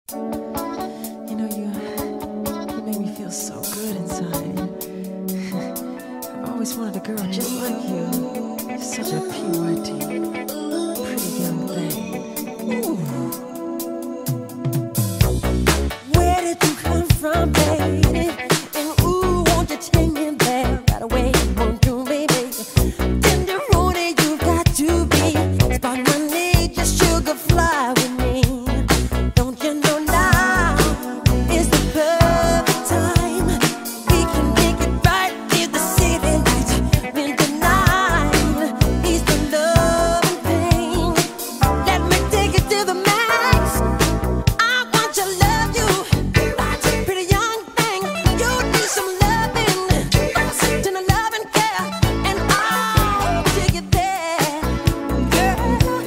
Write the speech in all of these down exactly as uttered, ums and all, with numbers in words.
You know, you, you make me feel so good inside. I've always wanted a girl just like you. You're such a P Y T pretty young thing. Ooh. Where did you come from, baby? And ooh, won't you take me there right away? Won't you, baby? Tenderoni, you've got to be. Spark my need, just sugar fly with me. Don't you know now is the perfect time? We can make it right in the city lights. When the night is the love and pain. Let me take it to the max. I want to love you, pretty young thing. You need some loving, tender love and care, and I'll take it there, girl.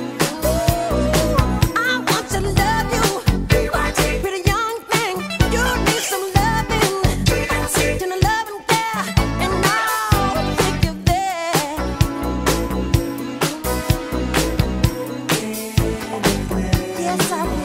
I want to love you, pretty young thing. You need some loving, tender love and care, and I'll take you there. Yes, I will.